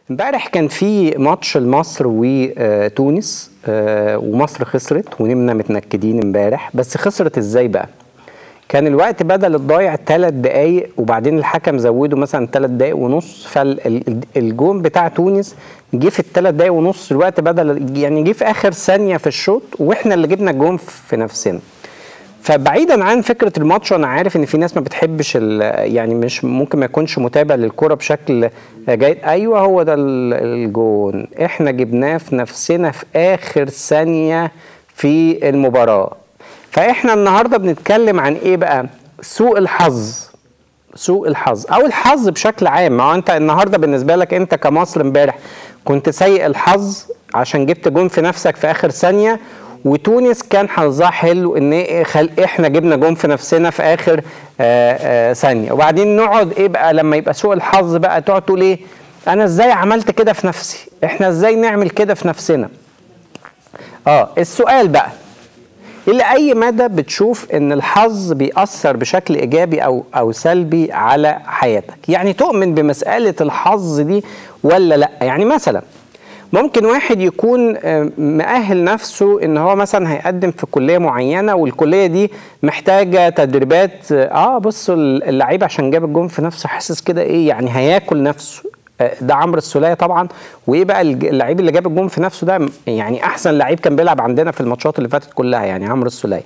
امبارح كان في ماتش لمصر وتونس ومصر خسرت ونمنا متنكدين امبارح. بس خسرت ازاي بقى؟ كان الوقت بدل الضايع 3 دقايق وبعدين الحكم زوده مثلا 3 دقايق ونص، فالجون بتاع تونس جه في ال3 دقايق ونص، الوقت بدل يعني جه في اخر ثانيه في الشوط واحنا اللي جبنا الجون في نفسنا. فبعيدا عن فكره الماتش، انا عارف ان في ناس ما بتحبش يعني مش ممكن ما يكونش متابع للكره بشكل جيد. ايوه هو ده الجون، احنا جبناه في نفسنا في اخر ثانيه في المباراه. فاحنا النهارده بنتكلم عن ايه بقى؟ سوء الحظ. سوء الحظ او الحظ بشكل عام. ما هو انت النهارده بالنسبه لك انت كمصر امبارح كنت سيء الحظ عشان جبت جون في نفسك في اخر ثانيه، وتونس كان حظها حلو ان احنا جبنا جون في نفسنا في اخر ثانيه. وبعدين نقعد ايه بقى لما يبقى سوء الحظ بقى؟ تقعد تقول ايه؟ انا ازاي عملت كده في نفسي؟ احنا ازاي نعمل كده في نفسنا؟ السؤال بقى، إلى أي مدى بتشوف إن الحظ بيأثر بشكل إيجابي أو سلبي على حياتك؟ يعني تؤمن بمسألة الحظ دي ولا لأ؟ يعني مثلا ممكن واحد يكون مؤهل نفسه إن هو مثلا هيقدم في كلية معينة، والكلية دي محتاجة تدريبات. بصوا اللعيب عشان جاب الجون في نفسه حاسس كده إيه يعني هياكل نفسه. ده عمرو السولية طبعا. وايه بقى اللعيب اللي جاب الجون في نفسه ده؟ يعني احسن لعيب كان بيلعب عندنا في الماتشات اللي فاتت كلها، يعني عمرو السولية.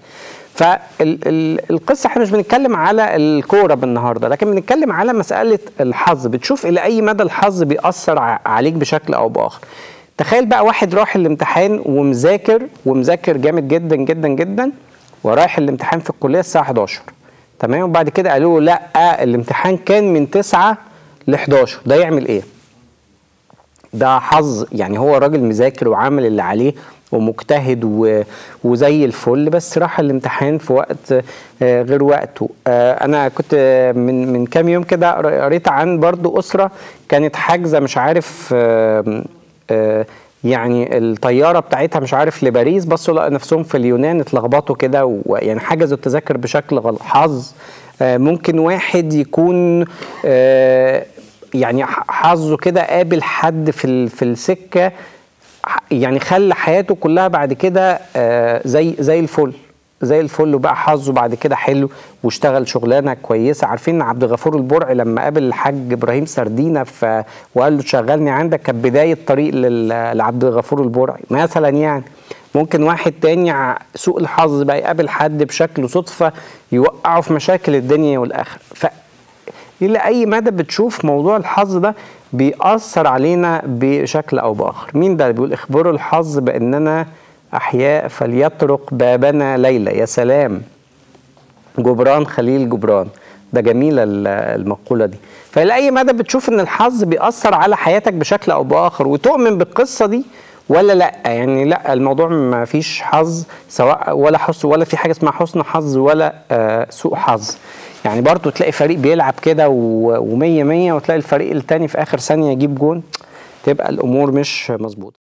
فالقصه احنا مش بنتكلم على الكوره بالنهارده، لكن بنتكلم على مساله الحظ. بتشوف الى اي مدى الحظ بيأثر عليك بشكل او باخر. تخيل بقى واحد راح الامتحان ومذاكر جامد جدا جدا جدا، ورايح الامتحان في الكليه الساعه 11، تمام؟ وبعد كده قالوا له لا الامتحان كان من 9 ل 11، ده يعمل ايه؟ ده حظ. يعني هو راجل مذاكر وعامل اللي عليه ومجتهد وزي الفل، بس راح الامتحان في وقت غير وقته. انا كنت من كام يوم كده قريت عن برضو اسره كانت حاجزه مش عارف يعني الطياره بتاعتها مش عارف لباريس، بصوا لقوا نفسهم في اليونان، اتلخبطوا كده ويعني حجزوا التذاكر بشكل حظ. ممكن واحد يكون يعني حظه كده قابل حد في السكه، يعني خلى حياته كلها بعد كده زي الفل وبقى حظه بعد كده حلو واشتغل شغلانه كويسه. عارفين عبد الغفور البرعي لما قابل الحاج ابراهيم سردينه وقال له شغلني عندك، كانت بدايه طريق لعبد الغفور البرعي مثلا. يعني ممكن واحد تاني سوء الحظ بقى يقابل حد بشكل صدفه يوقعه في مشاكل الدنيا والاخره. إلى أي مدى بتشوف موضوع الحظ ده بيأثر علينا بشكل أو بآخر؟ مين ده بيقول اخبروا الحظ بأننا أحياء فليطرق بابنا ليلة؟ يا سلام، جبران خليل جبران، ده جميلة المقولة دي. فإلى أي مدى بتشوف إن الحظ بيأثر على حياتك بشكل أو بآخر، وتؤمن بالقصة دي ولا لا؟ يعني لا، الموضوع ما فيش حظ سواء ولا حسن، ولا في حاجة اسمها حسن حظ ولا سوء حظ. يعني برضو تلاقي فريق بيلعب كده و100 100 وتلاقي الفريق التاني في آخر ثانية يجيب جون، تبقى الأمور مش مظبوطة.